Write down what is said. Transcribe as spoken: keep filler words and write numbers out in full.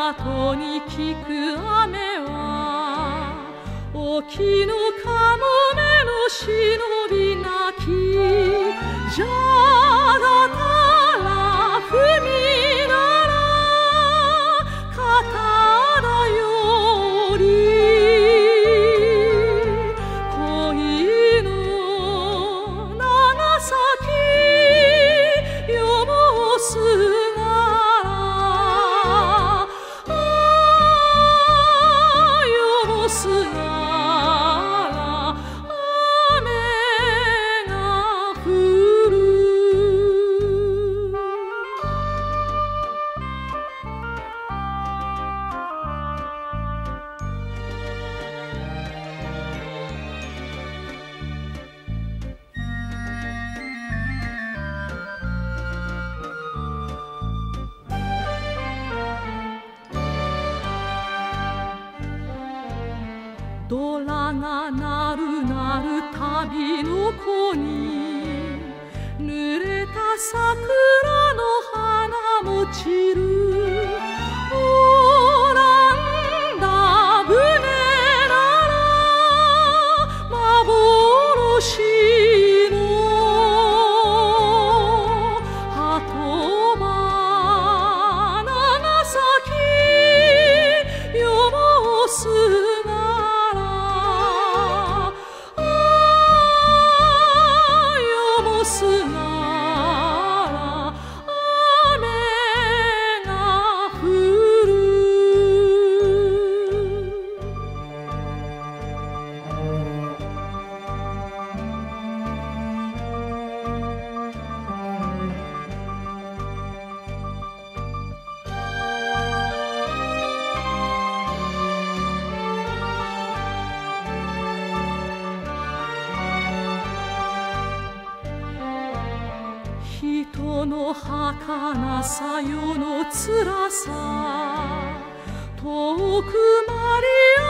後に聞く雨は沖のかもめの忍びなきじゃがたら踏みなら肩だより恋の長崎よもすドラが鳴る鳴る旅の子に濡れた桜の花も散るオランダ船なら幻の鳩場長崎よもす人の儚さ世のつらさ遠くマリア